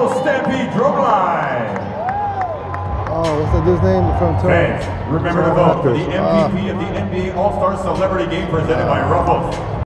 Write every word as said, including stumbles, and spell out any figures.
Stampede Drumline. Oh, what's that dude's name from Toronto? Fans, remember to vote for the M V P of the N B A All-Star Celebrity Game presented by Ruffles.